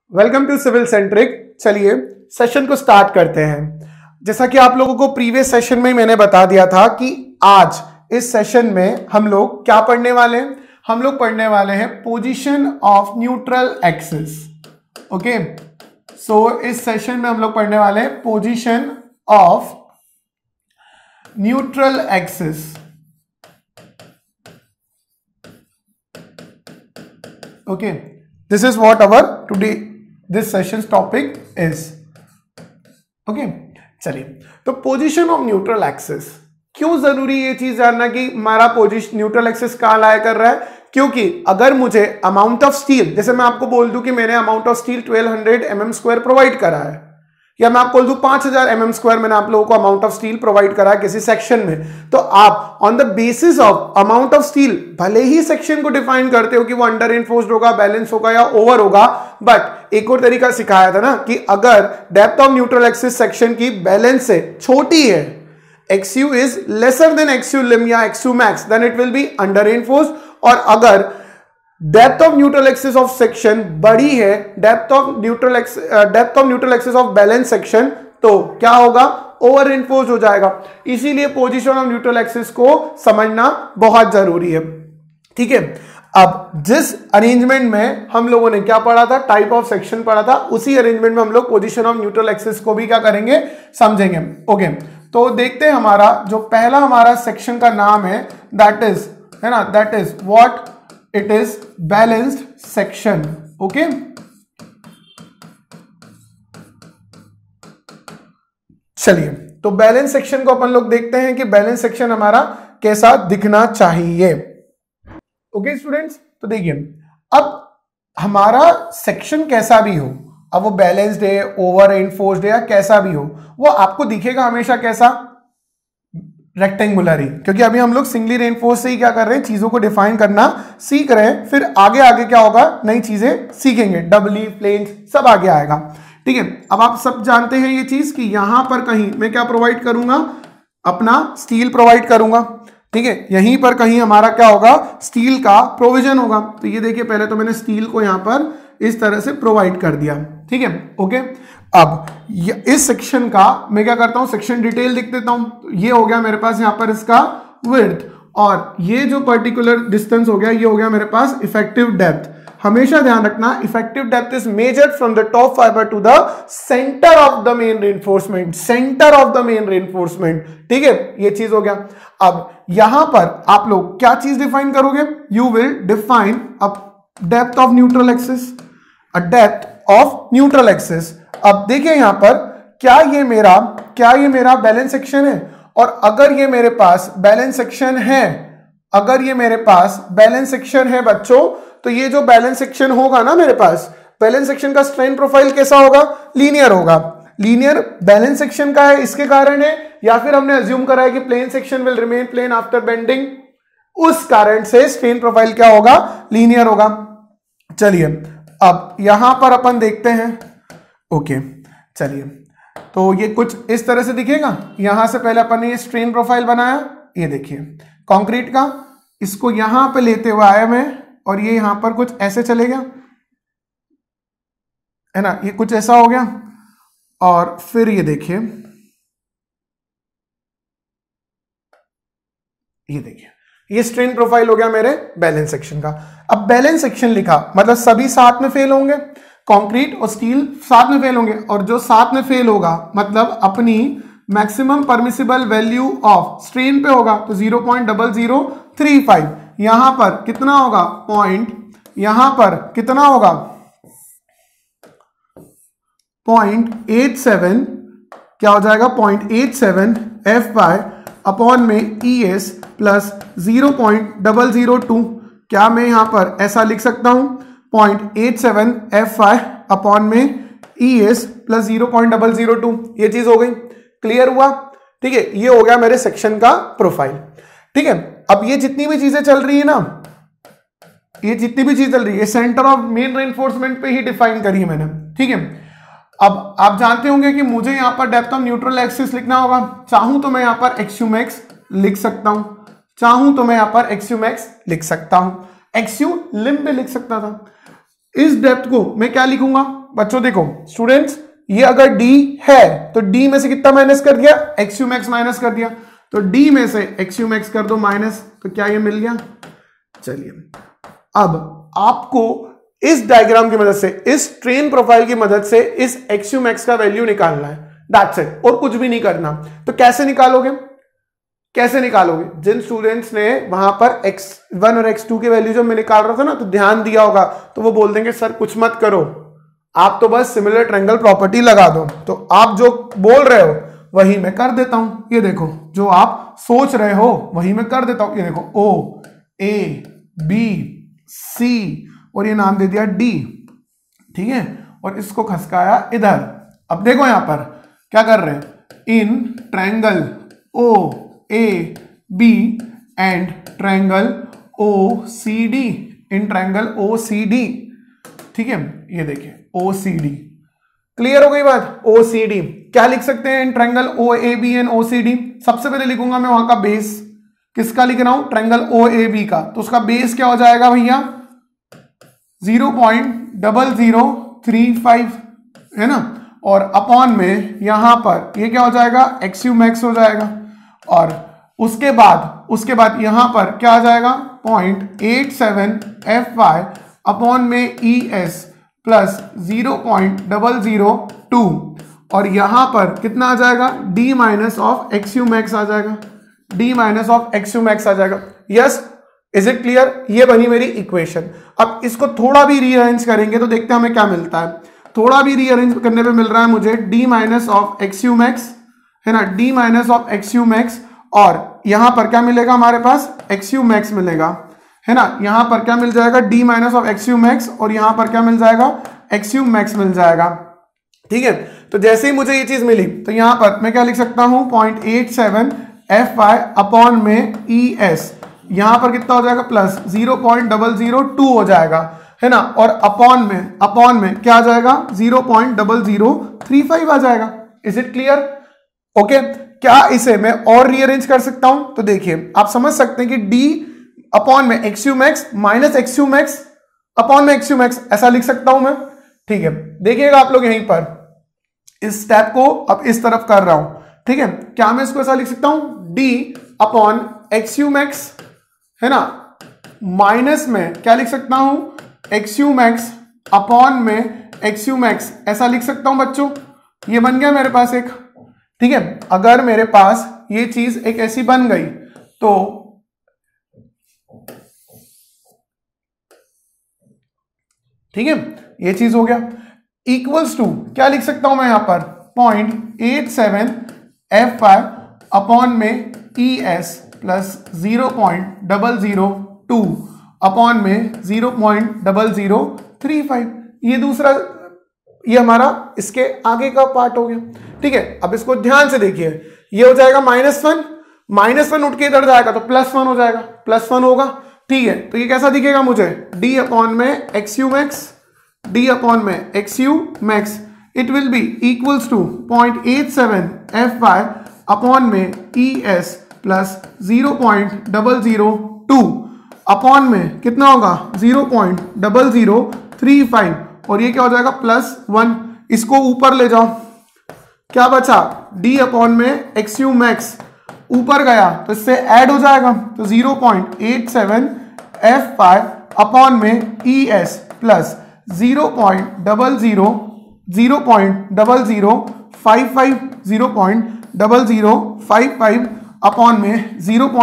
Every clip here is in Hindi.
Welcome to civil centric. चलिए सेशन को स्टार्ट करते हैं। जैसा कि आप लोगों को प्रीवियस सेशन में मैंने बता दिया था कि आज इस सेशन में हम लोग क्या पढ़ने वाले हैं। हम लोग पढ़ने वाले हैं position of neutral axis. Okay, so इस सेशन में हम लोग पढ़ने वाले हैं position of neutral axis. Okay, this is what our today this session's topic is. Okay, चलिए तो पोजीशन ऑफ न्यूट्रल एक्सिस क्यों जरूरी ये चीज जानना कि हमारा पोजीशन न्यूट्रल एक्सिस कहां लाया कर रहा है। क्योंकि अगर मुझे अमाउंट ऑफ स्टील, जैसे मैं आपको बोल दूं कि मैंने amount of steel 1200 mm² provide करा है, या मैं आपको बोल दूं 5000 mm² मैंने आप लोगों को अमाउंट ऑफ स्टील प्रोवाइड करा है किसी सेक्शन में, तो आप on the basis of amount of steel भले ही सेक्शन को डिफाइन करते हो कि वो अंडर इनफोर्स्ड होगा, बैलेंस होगा या ओवर होगा, बट एक और तरीका सिखाया था ना कि अगर depth of neutral axis section की बैलेंस से छोटी है, XU is lesser than XU lim या XU max, then it will be under reinforced. और अगर depth of neutral axis of section बड़ी है, depth of neutral axis of balance section, तो क्या होगा, ओवर इनफोर्स्ड हो जाएगा। इसीलिए पोजीशन ऑफ न्यूट्रल एक्सिस को समझना बहुत जरूरी है। ठीक है, अब जिस अरेंजमेंट में हम लोगों ने क्या पढ़ा था, टाइप ऑफ सेक्शन पढ़ा था, उसी अरेंजमेंट में हम लोग पोजीशन ऑफ न्यूट्रल एक्सिस को भी क्या करेंगे, समझेंगे। ओके, तो देखते हैं हमारा जो पहला हमारा सेक्शन का नाम है, दैट इज, है ना, that is what it is balanced section. Okay, चलिए तो बैलेंस सेक्शन को अपन लोग देखते हैं कि बैलेंस सेक्शन हमारा कैसा दिखना चाहिए। ओके स्टूडेंट्स, तो देखिए अब हमारा सेक्शन कैसा भी हो, अब वो बैलेंस्ड है, ओवर एनफोर्स्ड है या कैसा भी हो, वो आपको दिखेगा हमेशा कैसा, रेक्टेंगुलर ही। क्योंकि अभी हम लोग सिंगली रेनफोर्स से ही क्या कर रहे हैं, चीजों को डिफाइन करना सीख रहे हैं, फिर आगे आगे क्या होगा, नई चीजें सीखेंगे, डबली, प्लेन, सब आगे आएगा। ठीक है, अब आप सब जानते हैं ये चीज कि यहां पर कहीं मैं क्या प्रोवाइड करूंगा, अपना स्टील प्रोवाइड करूंगा। ठीक है, यहीं पर कहीं हमारा क्या होगा, स्टील का प्रोविजन होगा। तो ये देखिए, पहले तो मैंने स्टील को यहां पर इस तरह से प्रोवाइड कर दिया। ठीक है, ओके, अब इस सेक्शन का मैं क्या करता हूं, सेक्शन डिटेल लिख देता हूं। तो ये हो गया मेरे पास यहां पर इसका विड्थ, और ये जो पर्टिकुलर डिस्टेंस हो गया, ये हो गया मेरे पास इफेक्टिव डेप्थ। हमेशा ध्यान रखना, effective depth is measured from the top fibre to the centre of the main reinforcement, centre of the main reinforcement. ठीक है, ये चीज हो गया। अब यहां पर आप लोग क्या चीज डिफाइन करोगे, you will define a depth of neutral axis, a depth of neutral axis. अब देखिए यहां पर क्या ये मेरा बैलेंस सेक्शन है, और अगर ये मेरे पास बैलेंस सेक्शन है, अगर ये मेरे पास बैलेंस सेक्शन है बच्चों, तो ये जो बैलेंस सेक्शन होगा ना मेरे पास, बैलेंस सेक्शन का स्ट्रेन प्रोफाइल कैसा होगा, लीनियर होगा। लीनियर बैलेंस सेक्शन का है इसके कारण है, या फिर हमने अज्यूम करा है कि plane section will remain plane after bending, उस कारण से स्ट्रेन प्रोफाइल क्या होगा, लीनियर होगा। चलिए अब यहां पर अपन देखते हैं। ओके, चलिए तो ये कुछ इस तरह से दिखेगा। यहां से पहले अपन ने ये स्ट्रेन प्रोफाइल बनाया, ये देखिए कंक्रीट का, इसको यहां पे लेते हुए आया मैं, और ये यहां पर कुछ ऐसे चले गया, है ना, ये कुछ ऐसा हो गया। और फिर ये देखिए, ये देखिए ये स्ट्रेन प्रोफाइल हो गया मेरे बैलेंस सेक्शन का। अब बैलेंस सेक्शन लिखा मतलब सभी साथ में फेल होंगे, कंक्रीट और स्टील साथ में फेल होंगे, और जो साथ में फेल होगा मतलब अपनी maximum permissible value of strain पे होगा, तो 0.0035। यहां पर कितना होगा, पॉइंट, यहां पर कितना होगा, 0.87, क्या हो जाएगा, 0.87 F अपॉन में ES प्लस 0.002। क्या मैं यहां पर ऐसा लिख सकता हूं, 0.87 F अपॉन में ES प्लस 0.002। ये चीज हो गई, क्लियर हुआ। ठीक है, ये हो गया मेरे सेक्शन का प्रोफाइल। ठीक है, अब ये जितनी भी चीजें चल रही है ना, ये जितनी भी चीज चल रही है सेंटर ऑफ मेन रेनफोर्समेंट पे ही डिफाइन करी है मैंने। ठीक है, अब आप जानते होंगे कि मुझे यहां पर डेप्थ ऑफ न्यूट्रल एक्सिस लिखना होगा। चाहूं तो मैं यहां पर XU मैक्स लिख सकता हूं, चाहूं तो मैं यहां पर XU मैक्स लिख सकता हूं, XU लिम भी लिख सकता था। इस डेप्थ को मैं क्या लिखूंगा, बच्चों देखो स्टूडेंट्स, ये अगर d है तो d में से कितना माइनस कर दिया, एक्स मैक्स माइनस कर दिया, तो d में से एक्स मैक्स कर दो माइनस, तो क्या ये मिल गया। चलिए अब आपको इस डायग्राम की मदद से, इस ट्रेन प्रोफाइल की मदद से इस एक्स मैक्स का वैल्यू निकालना है, दैट्स इट, और कुछ भी नहीं करना। तो कैसे निकालोगे, कैसे निकालोगे, जिन स्टूडेंट्स ने वहां पर x1 और x2 की वैल्यू जब मैं निकाल रहा था ना तो ध्यान दिया होगा, तो वो बोल देंगे सर कुछ मत करो, आप तो बस सिमिलर ट्रायंगल प्रॉपर्टी लगा दो। तो आप जो बोल रहे हो वही मैं कर देता हूं। ये देखो जो आप सोच रहे हो वही मैं कर देता हूं। ये देखो O A B C और ये नाम दे दिया D, ठीक है, और इसको खसकाया इधर। अब देखो यहां पर क्या कर रहे हैं, in triangle O A B and triangle O C D, in triangle O C D, ठीक है, ये देखिए O C D, क्लियर हो गई बात। O C D क्या लिख सकते हैं in triangle O A B and O C D। सबसे पहले लिखूंगा मैं वहां का बेस, किसका लिख रहा हूं, ट्रायंगल O A B का, तो उसका बेस क्या हो जाएगा भैया 0.0035 है ना, और अपॉन में यहां पर ये क्या हो जाएगा एक्स मैक्स हो जाएगा, और उसके बाद यहां पर क्या आ जाएगा 0.87 FY अपॉन में ES प्लस 0.002, और यहां पर कितना आ जाएगा D minus of x max आ जाएगा, D minus of x max आ जाएगा। यस, इज इट क्लियर, ये बनी मेरी इक्वेशन। अब इसको थोड़ा भी रीअरेंज करेंगे तो देखते हैं हमें क्या मिलता है। थोड़ा भी रीअरेंज करने पे मिल रहा है मुझे D minus of x max, है ना, D minus of x max, और यहां पर क्या मिलेगा हमारे पास एक्स मैक्स मिलेगा, है ना, यहां पर क्या मिल जाएगा D minus of x max, और यहां पर क्या मिल जाएगा एक्स मैक्स मिल जाएगा, ठीक है। तो जैसे ही मुझे ये चीज मिली तो यहां पर मैं क्या लिख सकता हूं 0.87 FY अपॉन में ES, यहां पर कितना हो जाएगा प्लस 0.002 हो जाएगा, है ना, और अपॉन में क्या आ जाएगा 0.0035 आ जाएगा। Is it clear, okay. क्या इसे मैं और रीअरेंज कर सकता हूं, तो देखिए आप समझ सकते हैं कि D अपॉन में x max minus x max upon में एक्स मैक्स, ऐसा लिख सकता हूं मैं, ठीक है। देखिएगा आप लोग यहीं पर इस स्टेप को अब इस तरफ कर रहा हूं, ठीक है। क्या मैं इसको ऐसा लिख सकता हूं D अपॉन एक्स मैक्स, है ना, माइनस में क्या लिख सकता हूं एक्स मैक्स अपॉन में एक्स मैक्स, ऐसा लिख सकता हूं बच्चों। ये बन गया मेरे पास एक, ठीक है। अगर मेरे पास ये चीज एक ऐसी बन गई तो ठीक है, ये चीज हो गया। इक्वल्स टू क्या लिख सकता हूं मैं यहां पर 0.87 FY अपॉन में ES प्लस 0.002 अपॉन में 0.0035। ये दूसरा, ये हमारा इसके आगे का पार्ट हो गया, ठीक है। अब इसको ध्यान से देखिए, ये हो जाएगा -1 उठ के इधर जाएगा तो +1 हो जाएगा, +1 होगा, ठीक है। तो ये कैसा दिखेगा मुझे D अपॉन में एक्स मैक्स, D अपॉन में x max, it will be equals to 0.87 FY upon में ES प्लस 0.002 अपॉन में कितना होगा 0.0035, और ये क्या हो जाएगा +1। इसको ऊपर ले जाओ, क्या बचा D अपॉन में एक्स मैक्स, ऊपर गया तो इससे ऐड हो जाएगा, तो 0.87 FY अपॉन में ES प्लस 0.0055 अपॉन में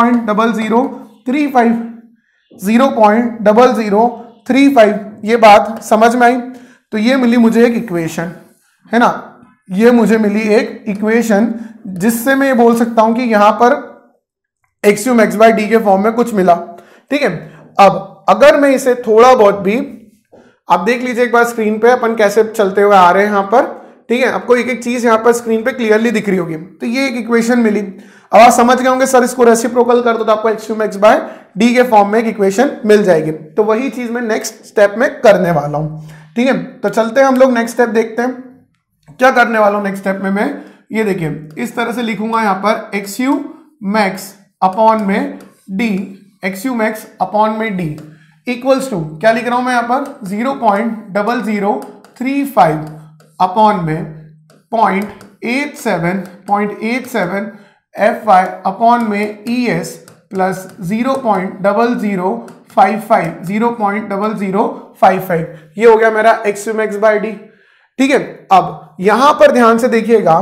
0.0035 ये बात समझ में आई। तो ये मिली मुझे एक इक्वेशन, है ना, ये मुझे मिली एक इक्वेशन जिससे मैं ये बोल सकता हूं कि यहां पर एक्स मैक्स बाय डी के फॉर्म में कुछ मिला, ठीक है। अब अगर मैं इसे थोड़ा बहुत भी, आप देख लीजिए एक बार स्क्रीन पे अपन कैसे चलते हुए आ रहे हैं यहां पर, ठीक है, आपको एक एक चीज यहां पर स्क्रीन पे क्लियरली दिख रही होगी। तो ये एक इक्वेशन मिली। अब आप समझ गए होंगे सर इसको रेसिप्रोकल कर दो तो आपको एक्स मैक्स बाय डी के फॉर्म में एक इक्वेशन मिल जाएगी। तो वही चीज मैं नेक्स्ट स्टेप में करने वाला हूं, ठीक है। तो चलते हैं हम लोग नेक्स्ट स्टेप देखते हैं क्या करने वाला हूं। नेक्स्ट स्टेप में मैं ये देखिए इस तरह से लिखूंगा यहां पर एक्स मैक्स अपॉन में डी, एक्स मैक्स अपॉन में डी इक्वल्स टू क्या लिख रहा हूं मैं यहां पर 35 अपॉन में 0.87 Fy अपॉन में ES प्लस 0.0055 ये हो गया मेरा एक्स बाय डी। ठीक है, अब यहां पर ध्यान से देखिएगा,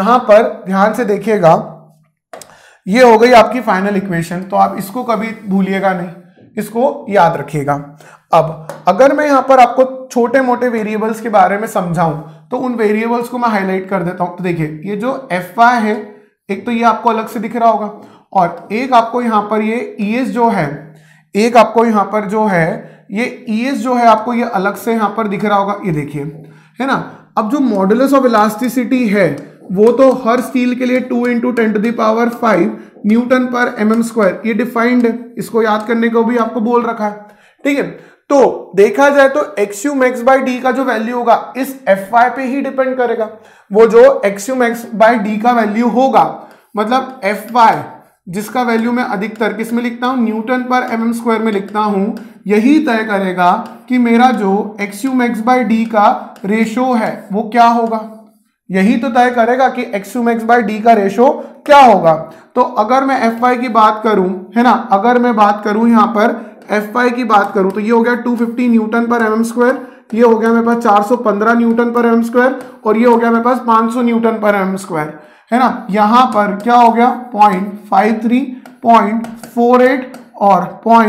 ये हो गई आपकी फाइनल इक्वेशन। तो आप इसको कभी भूलिएगा नहीं, इसको याद रखिएगा। अब अगर मैं यहां पर आपको छोटे मोटे वेरिएबल्स के बारे में समझाऊं तो उन वेरिएबल्स को मैं हाईलाइट कर देता हूं। तो देखिए, ये जो Fy है, एक तो ये आपको अलग से दिख रहा होगा, और एक आपको यहां पर ये ES जो है, एक आपको यहां पर जो है ये ES जो है आपको ये अलग से यहां पर दिख रहा होगा, ये देखिए, है ना। अब जो मॉडुलस ऑफ इलास्टिसिटी है वो तो हर स्टील के लिए 2 × 10⁵ न्यूटन पर mm², ये डिफाइंड है, इसको याद करने को भी आपको बोल रखा है। ठीक है, तो देखा जाए तो xu_max/d का जो वैल्यू होगा इस Fy पे ही डिपेंड करेगा। वो जो xu_max/d का वैल्यू होगा, मतलब Fy जिसका वैल्यू मैं अधिकतर किस में लिखता हूं, न्यूटन पर mm² में लिखता हूं, यही तय करेगा कि मेरा जो xu_max/d का रेशो है वो क्या होगा। यही तो तय करेगा कि xu_max/d का रेशो क्या होगा। तो अगर मैं Fy की बात करूं, है ना, अगर मैं बात करूं यहां पर Fy की बात करूं तो ये हो गया 250 न्यूटन पर mm², ये हो गया मेरे पास 415 न्यूटन पर mm², और ये हो गया मेरे पास 500 न्यूटन पर mm², है ना। यहां पर क्या हो गया 0.53, 0.48 और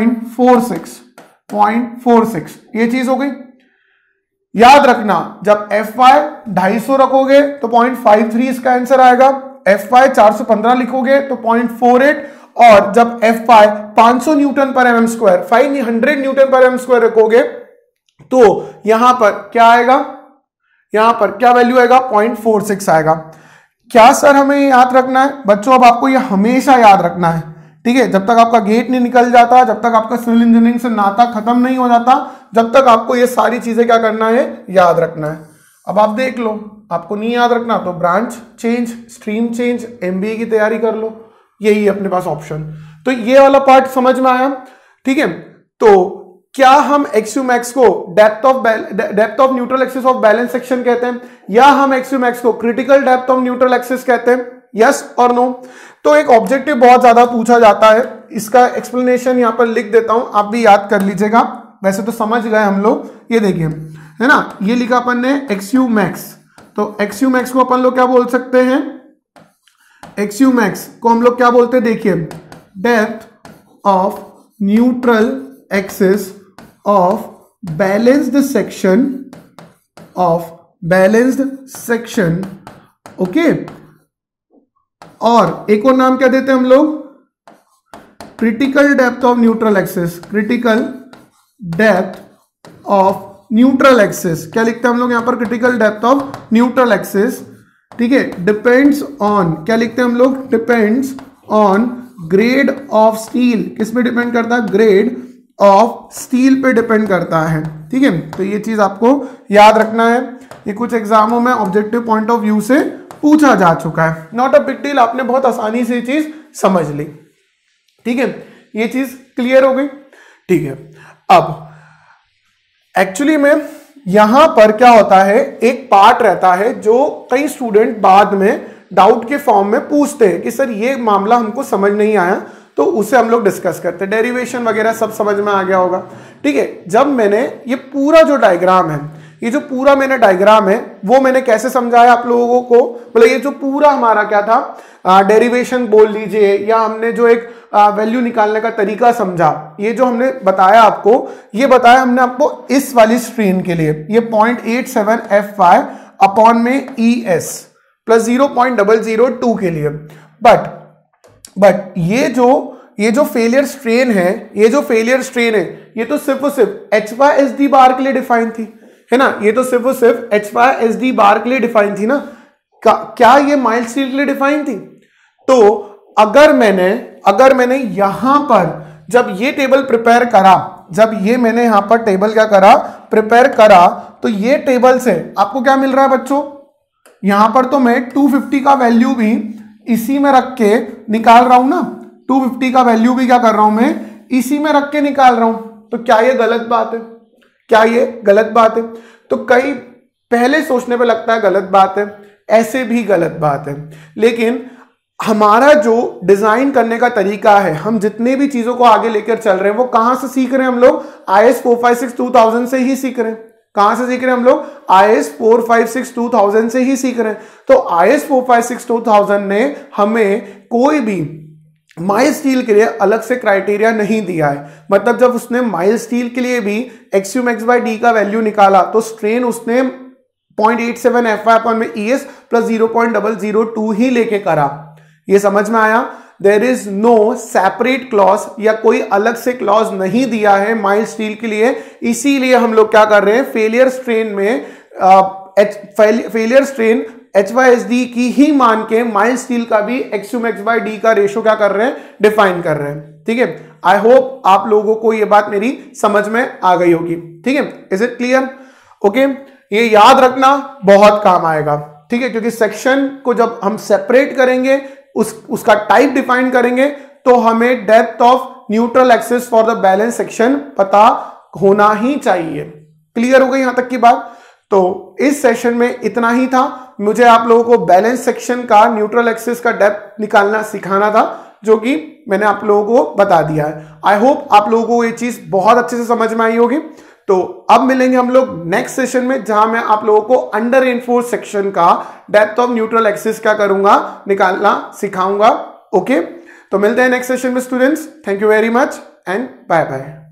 0.46, ये चीज हो गई। याद रखना, जब Fy 250 रखोगे तो 0.53 इसका आंसर आएगा, Fy 415 लिखोगे तो 0.48, और जब Fy 500 न्यूटन पर mm², 500 न्यूटन पर m² रखोगे तो यहां पर क्या आएगा, यहां पर क्या वैल्यू आएगा, 0.46 आएगा। क्या सर हमें याद रखना है? बच्चों अब आपको यह हमेशा याद रखना है, ठीक है। जब तक आपका गेट नहीं निकल जाता, जब तक आपका सिविल इंजीनियरिंग से नाता खत्म नहीं हो जाता, जब तक आपको ये सारी चीजें क्या करना है, याद रखना है। अब आप देख लो, आपको नहीं याद रखना तो branch change, stream change, MBA की तैयारी कर लो, यही अपने पास ऑप्शन। तो ये वाला पार्ट समझ में आया, ठीक है। तो क्या हम xu_max को depth of neutral axis of balance section कहते हैं, या हम xu_max को critical depth of neutral axis कहते हैं, यस और नो? तो एक ऑब्जेक्टिव बहुत ज्यादा पूछा जाता है, इसका एक्सप्लेनेशन यहां पर लिख देता हूं, आप भी याद कर लीजिएगा। वैसे तो समझ गए हम लोग, ये देखिए, है ना, ये लिखा अपन ने xu_max, तो xu_max को अपन लोग क्या बोल सकते हैं, xu_max को हम लोग क्या बोलते हैं, देखिए, depth of neutral axis of balanced section, okay. और एक और नाम क्या देते हैं हम लोग, critical depth of neutral axis, critical depth of neutral axis, क्या लिखते हैं हम लोग यहां पर, critical depth of neutral axis, ठीक है। डिपेंड्स ऑन, क्या लिखते हैं हम लोग, depends on grade of steel, किस पे डिपेंड करता है, ग्रेड ऑफ स्टील पे डिपेंड करता है, ठीक है। तो ये चीज आपको याद रखना है, ये कुछ एग्जामों में ऑब्जेक्टिव पॉइंट ऑफ व्यू से पूछा जा चुका है, नॉट अ बिग डील, आपने बहुत आसानी से ये चीज समझ ली, ठीक है। ये चीज क्लियर हो गई, ठीक है। अब एक्चुअली में यहां पर क्या होता है, एक पार्ट रहता है जो कई स्टूडेंट बाद में डाउट के फॉर्म में पूछते हैं कि सर ये मामला हमको समझ नहीं आया, तो उसे हम लोग डिस्कस करते हैं। डेरिवेशन वगैरह सब समझ में आ गया होगा, ठीक है। जब मैंने ये पूरा जो डायग्राम है, ये जो पूरा मैंने डायग्राम है वो मैंने कैसे समझाया आप लोगों को, मतलब ये जो पूरा हमारा क्या था, डेरिवेशन बोल लीजिए, या हमने जो एक वैल्यू निकालने का तरीका समझा, ये जो हमने बताया आपको, ये बताया हमने आपको इस वाली स्ट्रेन के लिए, ये 0.87 Fy अपॉन में ES प्लस 0.002 के लिए। बट ये जो फेलियर स्ट्रेन है, ये तो सिर्फ और सिर्फ HYSD बार के लिए डिफाइन थी, है ना। ये तो सिर्फ और सिर्फ HYSD बार के लिए डिफाइन थी ना, क्या ये माइल्ड स्टील के लिए डिफाइन थी? तो अगर मैंने यहां पर जब ये टेबल प्रिपेयर करा, जब ये मैंने यहां पर टेबल क्या करा, प्रिपेयर करा, तो ये टेबल से आपको क्या मिल रहा है बच्चों, यहां पर तो मैं 250 का वैल्यू भी इसी में रख के निकाल रहा हूं ना, 250 का वैल्यू भी क्या कर रहा हूं मैं, इसी में रख के निकाल रहा हूं। तो क्या ये गलत बात है? क्या ये गलत बात है? तो कई पहले सोचने पे लगता है गलत बात है, ऐसे भी गलत बात है, लेकिन हमारा जो डिजाइन करने का तरीका है, हम जितने भी चीजों को आगे लेकर चल रहे हैं वो कहां से सीख रहे हैं हम लोग? IS 456 2000 से ही सीख रहे हैं। कहां से सीख रहे हैं हम लोग? IS 456 2000 से ही सीख रहे हैं। तो IS 456 2000 ने हमें कोई भी माइल्ड स्टील के लिए अलग से क्राइटेरिया नहीं दिया है। मतलब जब उसने माइल्ड स्टील के लिए भी XU_max/D का वैल्यू निकाला तो स्ट्रेन उसने 0.87 FY/ES प्लस 0.002 ही लेके करा। ये समझ में आया? There is no separate clause या कोई अलग से क्लॉज नहीं दिया है माइल्ड स्टील के लिए। इसीलिए हम लोग क्या कर रहे हैं, फेलियर स्ट्रेन में फेलियर स्ट्रेन HYSD की ही मान के माइल्ड स्टील का भी XU_max/D का रेशो क्या कर रहे हैं, डिफाइन कर रहे हैं। ठीक है, आई होप आप लोगों को ये बात मेरी समझ में आ गई होगी। ठीक है, इज इट क्लियर? ओके, ये याद रखना बहुत काम आएगा। ठीक है, क्योंकि सेक्शन को जब हम सेपरेट करेंगे, उसका टाइप डिफाइन करेंगे, तो हमें depth of neutral axis for the balance section पता होना ही चाहिए। क्लियर हो गई यहां तक की बात? तो इस सेशन में इतना ही था। मुझे आप लोगों को बैलेंस सेक्शन का न्यूट्रल एक्सिस का डेप्थ निकालना सिखाना था, जो कि मैंने आप लोगों को बता दिया है। आई होप आप लोगों को ये चीज बहुत अच्छे से समझ में आई होगी। तो अब मिलेंगे हम लोग नेक्स्ट सेशन में, जहां मैं आप लोगों को अंडर रेनफोर्स सेक्शन का डेप्थ ऑफ न्यूट्रल एक्सिस क्या करूंगा, निकालना सिखाऊंगा। ओके, तो मिलते हैं नेक्स्ट सेशन में students. Thank you very much and bye bye.